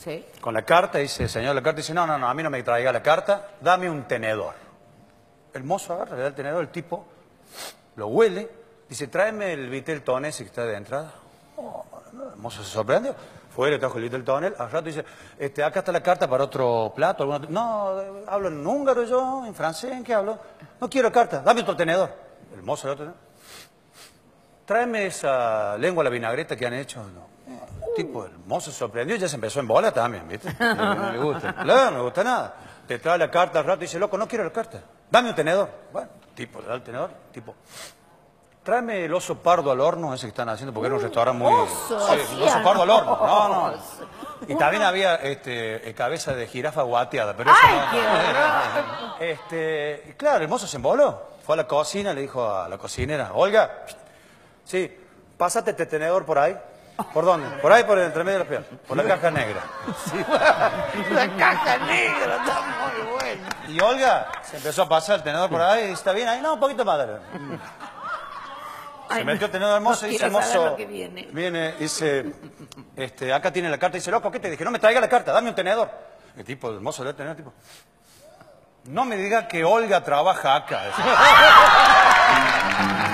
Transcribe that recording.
Sí. Con la carta, dice, señor, la carta, dice, no, a mí no me traiga la carta, dame un tenedor. El mozo agarra, le da el tenedor, el tipo lo huele, dice, tráeme el Viteltoné ese que está de entrada. Oh, el mozo se sorprendió. Fue, le trajo el Viteltoné, al rato dice, acá está la carta para otro plato. No, hablo en húngaro yo, en francés, ¿en qué hablo? No quiero carta, dame otro tenedor. El mozo le da otro tenedor. Tráeme esa lengua a la vinagreta que han hecho. No. Tipo, el mozo se sorprendió y ya se empezó en bola también, ¿viste? No le gusta. Claro, no le gusta nada. Te trae la carta al rato y dice, loco, no quiero la carta. Dame un tenedor. Bueno, tipo, le da el tenedor. Tipo, tráeme el oso pardo al horno, ese que están haciendo, porque era un restaurante muy... Oso, sí, el oso pardo al horno. No. Y también había cabeza de jirafa guateada, pero eso no. Y claro, el mozo se emboló. Fue a la cocina, le dijo a la cocinera, Olga, sí, pásate este tenedor por ahí. ¿Por dónde? Por ahí, por el entremedio de las piernas. Por la caja negra. Sí, la caja negra está muy buena. Y Olga se empezó a pasar el tenedor por ahí y dice, ¿está bien ahí? No, un poquito más. Se metió el tenedor al mozo y dice, el mozo, viene, dice, acá tiene la carta. Y dice, loco, ¿qué te dije? No me traiga la carta, dame un tenedor. El tipo, el mozo le da el tenedor, tipo, no me diga que Olga trabaja acá.